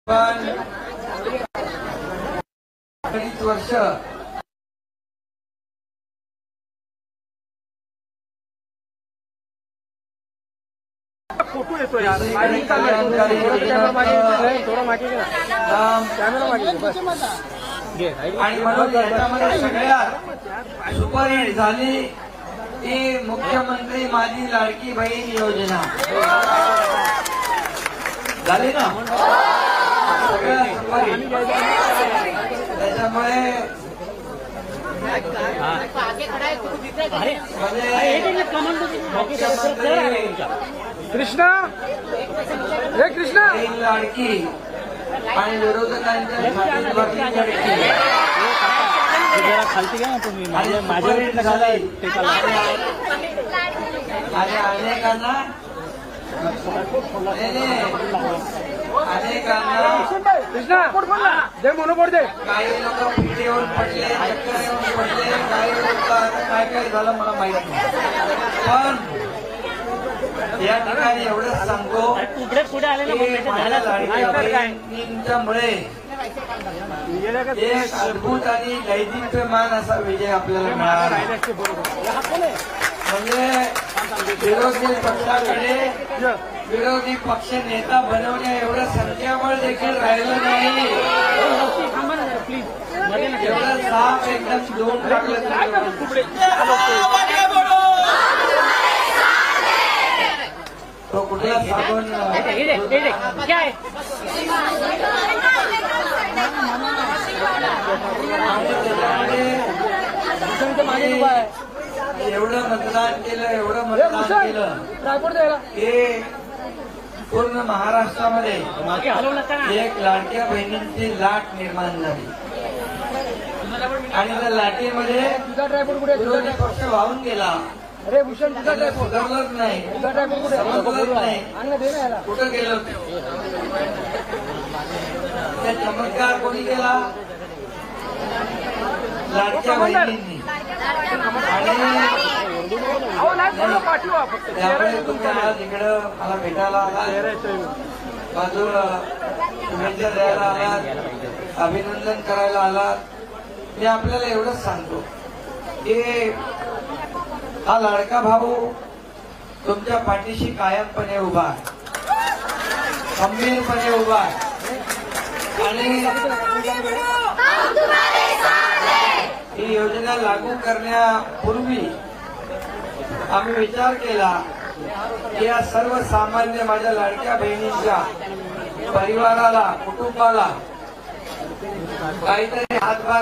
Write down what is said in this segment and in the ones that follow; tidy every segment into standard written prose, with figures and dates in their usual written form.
अडीच वर्ष फोटो येतो यार आणि म्हणून याच्यामध्ये सगळ्यात सुपरहिट झाली ती मुख्यमंत्री माझी लाडकी बहीण योजना झाली ना सगळ्या सुपरहिट। त्याच्यामुळे कृष्णा हे कृष्णा लाडकी आणि विरोधकांच्या खालती घ्या तुम्ही आणि अनेकांना कृष्णा दे मोनोपोड दे। काही लोक पिढीवर पडले चक्कर येऊन पडले काही लोक काय काय झालं मला माहित नाही पण या ठिकाणी एवढंच सांगतो लाडकींच्यामुळे एक अद्भुत आणि दैदिप्यमान असा विजय आपल्याला मिळाला। म्हणजे विरोधी पक्षाकडे विरोधी पक्ष नेता बनवण्या एवढं संख्याबळ देखील राहिलं नाही। एवढं साफ एकदम दोन टाकलं तो कुठला साबण एवढं मतदान केलं हे पूर्ण महाराष्ट्रामध्ये एक लाडक्या बहिणींची लाट निर्माण झाली आणि त्या लाटेमध्ये विरोधी पक्ष वाहून गेला। अरे भूषण सुधारलंच नाही कुठं गेलं त्या चमत्कार कोणी केला लाडक्या बहिणींनी त्यामुळे तुम्ही आज इकडं मला भेटायला आलात बाजूला शुभेच्छा द्यायला आलात अभिनंदन करायला आलात। मी आपल्याला एवढंच सांगतो की हा लाडका भाऊ तुमच्या पाठीशी कायमपणे उभा आहे खंबीरपणे उभा आहे आणि ही योजना लागू करण्यापूर्वी आम्ही विचार केला की या सर्वसामान्य माझ्या लाडक्या बहिणींच्या परिवाराला कुटुंबाला काहीतरी हातभार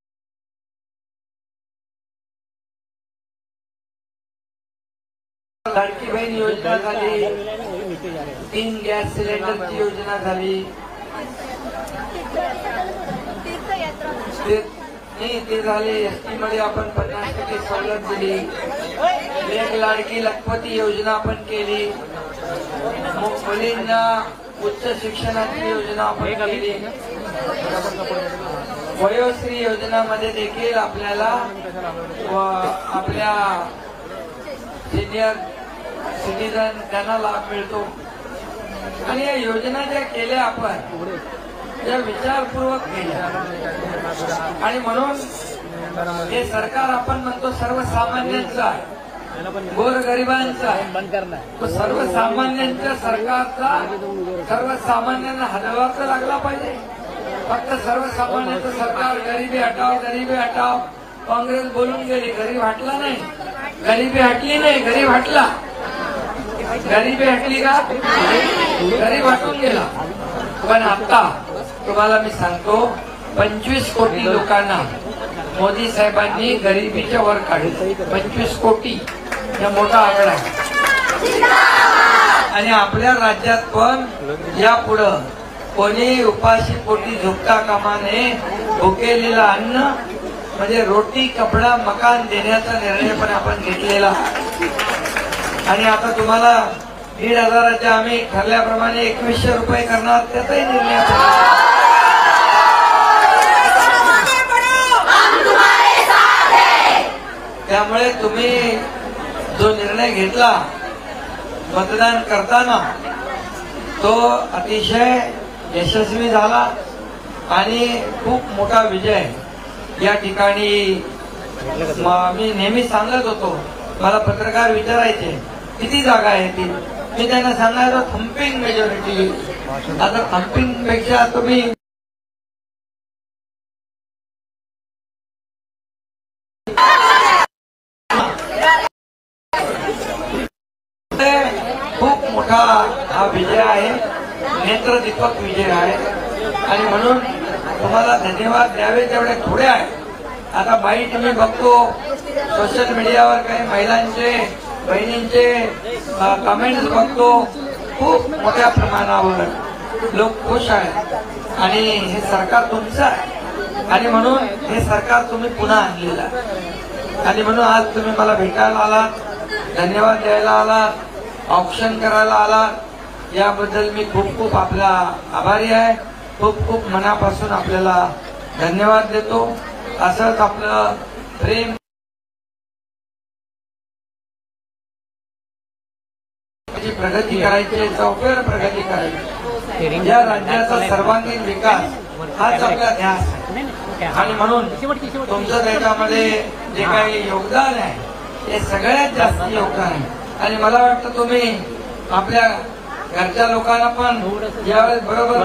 लाडकी बहीण योजना झाली 3 गॅस सिलेंडरची योजना झाली ते झाले एसटी मध्ये आपण 50% सवलत दिली एक लाडकी लखपती योजना आपण केली मुलींना उच्च शिक्षणाची योजना आपण केली वयोश्री योजनामध्ये देखील आपल्याला आपल्या सिनियर सिटीजन त्यांना लाभ मिळतो आणि या योजना ज्या केल्या आपण त्या विचारपूर्वक केल्या आणि म्हणून हे सरकार आपण म्हणतो सर्वसामान्यांचं आहे गोरगरिबांचा आहे सर्वसामान्यांच्या सरकारचा सर्वसामान्यांना हातभार लागला पाहिजे। फक्त सर्वसामान्यांचं सरकार गरिबी हटाव काँग्रेस बोलून गेली गरीब हटला नाही गरिबी हटली नाही गरीब हटला गरिबी हटली का गरीब हटून गेला। पण आता तुम्हाला मी सांगतो 25 कोटी लोकांना मोदी साहेबांनी गरिबीच्या वर काढले 25 कोटी हा मोठा आकडा आहे आणि आपल्या राज्यात पण यापुढं कोणी उपाशी पोटी झोपता कामा नये भुकेलेलं अन्न म्हणजे रोटी कपडा मकान देण्याचा निर्णय पण आपण घेतलेला आणि आता तुम्हाला 1,500 आम्ही ठरल्याप्रमाणे 2100 रुपये करणार त्याचाही निर्णय त्यामुळे तुम्ही जो निर्णय घेतला मतदान करताना तो अतिशय यशस्वी झाला आणि खूप मोठा विजय या ठिकाणी मी नेहमी सांगत होतो. मला पत्रकार विचारायचे किती जागा आहे ती, मी त्यांना सांगायचो थम्पिंग मेजॉरिटी. आता थम्पिंग पेक्षा तुम्ही खूप मोठा हा विजय आहे, नेत्रदीपक विजय आहे. आणि म्हणून तुम्हाला धन्यवाद द्यावे तेवढे थोडे आहे. आता बाईट मी बघतो सोशल मीडियावर काही महिलांचे बहिणींचे कमेंट्स बघतो, खूप मोठ्या प्रमाणावर लोक खुश आहेत आणि हे सरकार तुमचं आहे आणि म्हणून हे सरकार तुम्ही पुन्हा आणलेलं आहे. आणि म्हणून आज तुम्ही मला भेटायला आलात, धन्यवाद द्यायला आलात, ऑप्शन करायला आलात, याबद्दल मी खूप खूप आपला आभारी आहे. खूप खूप मनापासून आपल्याला धन्यवाद देतो. असंच आपलं प्रेम प्रगती करायची, चौफेर प्रगती करायची. या राज्याचा सर्वांगीण विकास हाच आपला ध्यास आहे. आणि म्हणून तुमचं त्याच्यामध्ये जे काही योगदान आहे ते सगळ्यात जास्त योगदान आहे. आणि मला वाटतं तुम्ही आपल्या घरच्या लोकांना पण यावेळेस बरोबर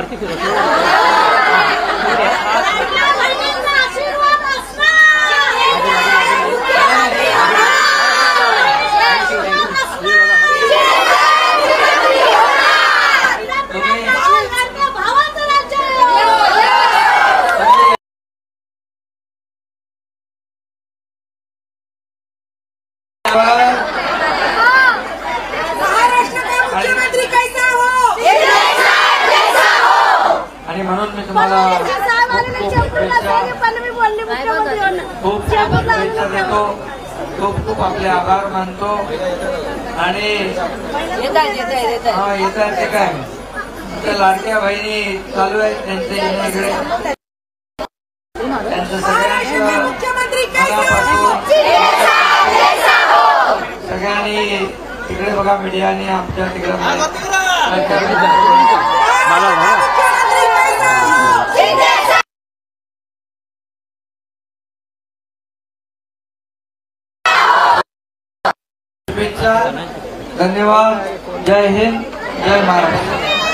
आणि म्हणून मी तुम्हाला खूप शुभेच्छा देतो, खूप खूप आपले आभार मानतो. आणि येतात ते काय त्या लाडक्या बहिणी चालू आहेत त्यांचे येण्याकडे, त्यांचं सगळ्यांचं सगळ्यांनी तिकडे बघा मीडियाने आमच्या तिकडे शुभेच्छा. धन्यवाद. जय हिंद, जय महाराष्ट्र.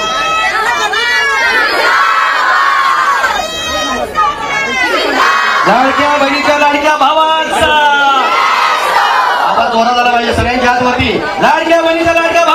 लाडक्या बहिणीच्या लाडक्या भावांचा आवाज जोरात आला पाहिजे सगळ्यांच्या हातवरती. लाडक्या बहिणीच्या लाडक्या